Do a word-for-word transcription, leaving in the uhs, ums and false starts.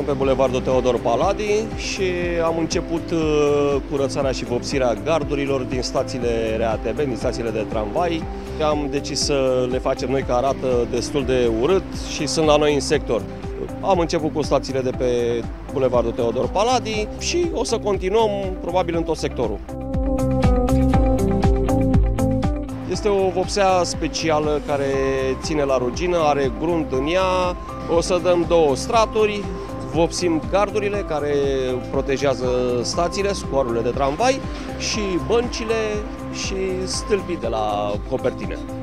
pe Bulevardul Teodor Paladi și am început curățarea și vopsirea gardurilor din stațiile R A T B, din stațiile de tramvai. Am decis să le facem noi, că arată destul de urât și sunt la noi în sector. Am început cu stațiile de pe Bulevardul Teodor Paladi și o să continuăm probabil în tot sectorul. Este o vopsea specială care ține la rugină, are grunt în ea. O să dăm două straturi, vopsim gardurile care protejează stațiile, scoarurile de tramvai și băncile și stâlpii de la copertine.